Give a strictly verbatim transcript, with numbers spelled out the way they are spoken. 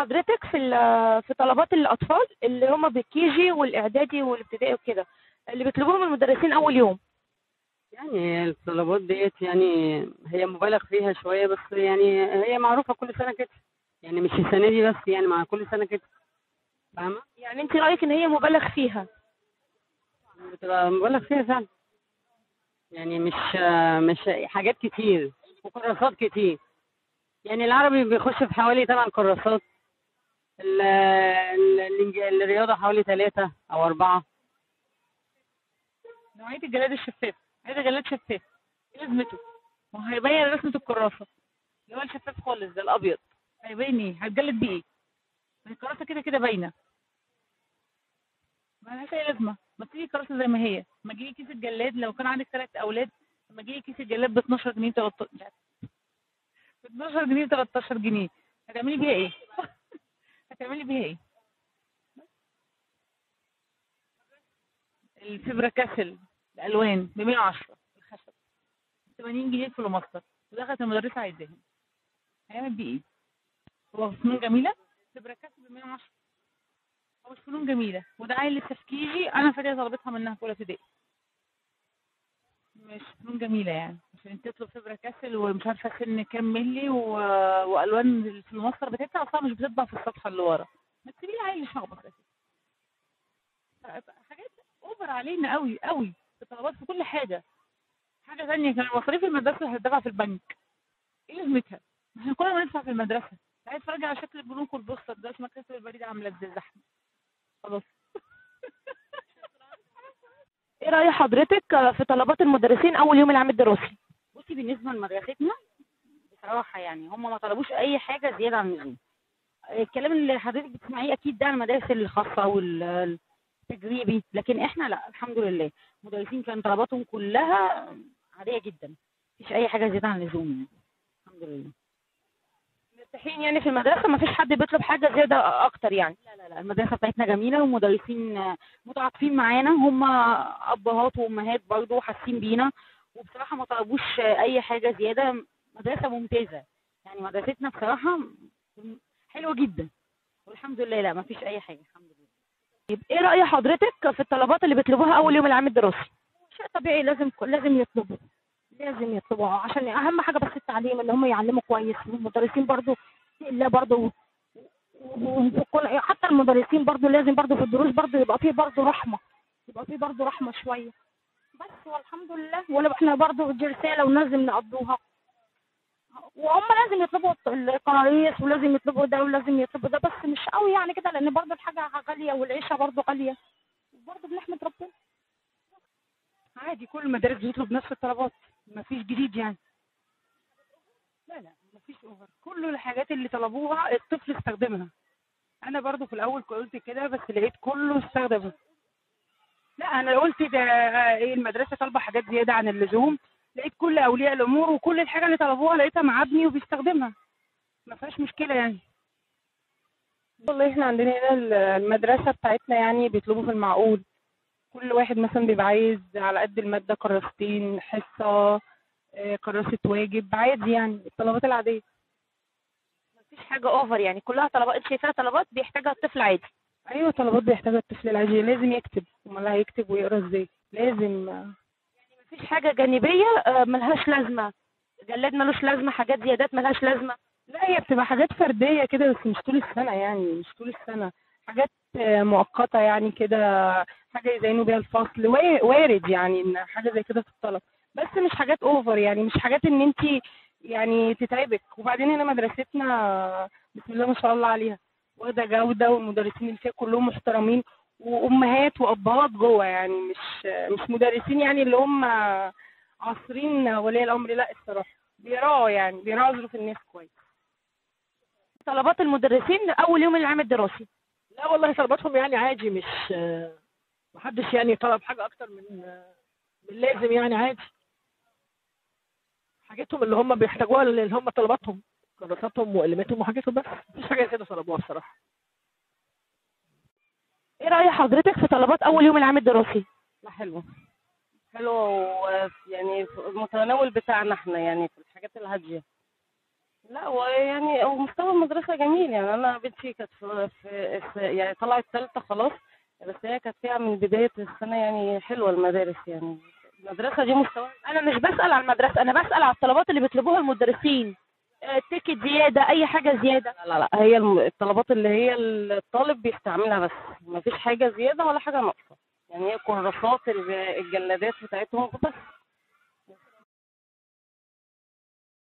حضرتك في ال- في طلبات الأطفال اللي هم بالكيجي والإعدادي والابتدائي وكده، اللي بيطلبوهم المدرسين أول يوم؟ يعني الطلبات ديت يعني هي مبالغ فيها شوية، بس يعني هي معروفة كل سنة كده. يعني مش السنة دي بس، يعني مع كل سنة كده. فاهمة؟ يعني أنت رأيك إن هي مبالغ فيها؟ بتبقى مبالغ فيها فعلا. يعني مش مش حاجات كتير وكراسات كتير. يعني العربي بيخش في حوالي ثمان كراسات. ال- ال- الإنج- الرياضة حوالي ثلاثة أو أربعة. نوعية الجلاد الشفاف، عايزة جلاد شفاف، ايه لازمته؟ ما هو هيبين رسمة الكراسة، اللي هو الشفاف خالص ده الأبيض، هيبين ايه؟ هتجلد بيه ايه؟ ما هي الكراسة كده كده باينة، ما لهاش أي لازمة. ما تيجي الكراسة زي ما هي، ما تجيبي كيس الجلاد لو كان عندك ثلاث أولاد، ما تجيبي كيس الجلاد ب اتناشر جنيه تلتاشر، لا، ب اتناشر جنيه تلتاشر جنيه، هتعملي بيها ايه؟ هتعملي بيها ايه؟ الفبرة كاسل الألوان ب مية وعشرة، الخشب تمانين جنيه كيلو مصر، ودخلت المدرسة عايزاهم، هيعمل بيه ايه؟ هو فنون جميلة؟ فبرة كاسل ب مية وعشرة، هو مش فنون جميلة، وده عيل لسه في كيجي، أنا فادية طلبتها منها في أولى ابتدائي، مش فنون جميلة يعني عشان تطلب فبرة كاسل ومش عارفة سن كام ملي و... وألوان في المصدر بتاعتها أصلا مش بتطبع في الصفحة اللي ورا، ما تسيبيه عيل يشخبط أساسا. حاجات أوفر علينا قوي قوي، في طلبات في كل حاجة. حاجة تانية كان مصاريف المدرسة اللي هتدفع في البنك، ايه لازمتها؟ ما احنا كلنا بندفع في المدرسة، عايز اتفرج على شكل البنوك والبوستر ده عشان مكتبة البريد عاملة ازاي زحمة، خلاص. ايه رأي حضرتك في طلبات المدرسين أول يوم العام الدراسي؟ بصي، بالنسبه لمدرستنا بصراحه يعني هم ما طلبوش اي حاجه زياده عن اللزوم. الكلام اللي حضرتك بتسمعيه اكيد ده عن المدارس الخاصه والتجريبي، لكن احنا لا، الحمد لله المدرسين كان طلباتهم كلها عاديه جدا، مفيش اي حاجه زياده عن اللزوم يعني. الحمد لله. مرتاحين يعني في المدرسة، مفيش حد بيطلب حاجة زيادة أكتر يعني؟ لا لا لا، المدرسه بتاعتنا جميله والمدرسين متعاطفين معانا، هم ابهات وامهات برضه حاسين بينا، وبصراحه ما طلبوش اي حاجه زياده. مدرسه ممتازه يعني، مدرستنا بصراحه حلوه جدا، والحمد لله لا ما فيش اي حاجه الحمد لله. طيب ايه رأي حضرتك في الطلبات اللي بيطلبوها أول يوم العام الدراسي؟ شيء طبيعي، لازم لازم يطلبوا لازم يطلبوا عشان اهم حاجه بس التعليم، ان هم يعلموا كويس، والمدرسين برضو لا برضو وكل حتى المدرسين برضو لازم برضو في الدروس برضو يبقى فيه برضو رحمه، يبقى فيه برضو رحمه شويه بس، والحمد لله. ولا احنا برضو دي رساله ولازم نقضوها، وهم لازم يطلبوا القراريس ولازم يطلبوا ده ولازم يطلبوا ده، بس مش قوي يعني كده، لان برضو الحاجه غاليه والعيشه برضو غاليه، برضو بنحمد ربنا. عادي كل المدارس بتطلب نفس الطلبات، مفيش جديد يعني. لا لا، مفيش اوفر، كل الحاجات اللي طلبوها الطفل استخدمها. انا برضو في الاول قلت كده بس لقيت كله استخدمها. لا انا قلت ده ايه، المدرسه طالبه حاجات زياده عن اللزوم، لقيت كل اولياء الامور وكل الحاجه اللي طلبوها لقيتها مع ابني وبيستخدمها، ما فيهاش مشكله يعني. والله احنا عندنا هنا المدرسة بتاعتنا يعني بيطلبوا في المعقول. كل واحد مثلا بيبقى عايز على قد المادة كراستين حصة، آه، كراسة واجب، عادي يعني الطلبات العادية. مفيش حاجة أوفر يعني، كلها طلبات أنت شايفاها طلبات بيحتاجها الطفل عادي؟ أيوة طلبات بيحتاجها الطفل العادي، لازم يكتب، أمال هيكتب ويقرا ازاي؟ لازم. آه، مفيش حاجة جانبية آه، ملهاش لازمة، جلاد ملوش لازمة، حاجات زيادات ملهاش لازمة؟ لا هي بتبقى حاجات فردية كده بس مش طول السنة، يعني مش طول السنة، حاجات آه، مؤقتة يعني كده، حاجة يزينوا بيها الفصل، وا- وارد يعني إن حاجة زي كده تتطلب، بس مش حاجات اوفر يعني، مش حاجات ان انت يعني تتعبك. وبعدين هنا مدرستنا بسم الله ما شاء الله عليها واخدة جودة، والمدرسين اللي فيها كلهم محترمين، وأمهات وأبهات جوه، يعني مش مش مدرسين يعني اللي هم عاصرين ولي الأمر، لا الصراحة بيراعوا يعني بيراعوا ظروف الناس كويس. طلبات المدرسين أول يوم العام الدراسي؟ لا والله طلباتهم يعني عادي، مش محدش يعني طلب حاجة أكتر من من اللازم يعني، عادي حاجتهم اللي هم بيحتاجوها، اللي هم طلباتهم كراساتهم وقلماتهم وحاجتهم، بس مفيش حاجة كده طلبوها بصراحة. إيه رأي حضرتك في طلبات أول يوم العام الدراسي؟ لا حلوة حلوة، و- يعني في المتناول بتاعنا احنا، يعني في الحاجات الهادية. لا هو يعني هو مستوى المدرسة جميل، يعني أنا بنتي كانت في, في في- يعني طلعت تالتة خلاص، بس هي كانت فيها من بداية السنة، يعني حلوة المدارس، يعني المدرسة دي مستوى. انا مش بسال على المدرسه، انا بسال على الطلبات اللي بيطلبوها المدرسين. آه، تيكت زياده، اي حاجه زياده. لا لا لا، هي الم- الطلبات اللي هي الطالب بيستعملها بس، مفيش حاجة زيادة ولا حاجة ناقصة، يعني هي كراسات الج- الجلادات بتاعتهم بس.